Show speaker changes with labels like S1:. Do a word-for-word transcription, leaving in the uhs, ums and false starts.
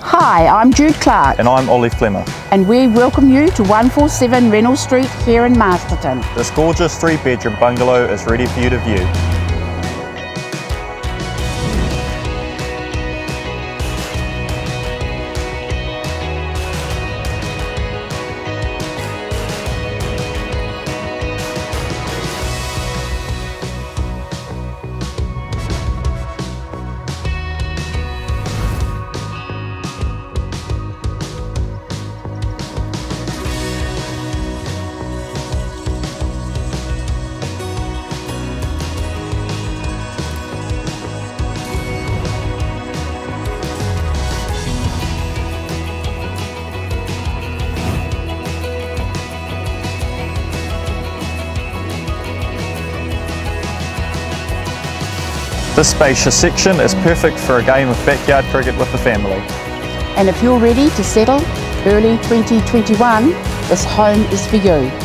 S1: Hi, I'm Jude Clark.
S2: And I'm Ollie Flemmer.
S1: And we welcome you to one forty-seven Renall Street here in Masterton.
S2: This gorgeous three bedroom bungalow is ready for you to view. This spacious section is perfect for a game of backyard cricket with the family.
S1: And if you're ready to settle early twenty twenty-one, this home is for you.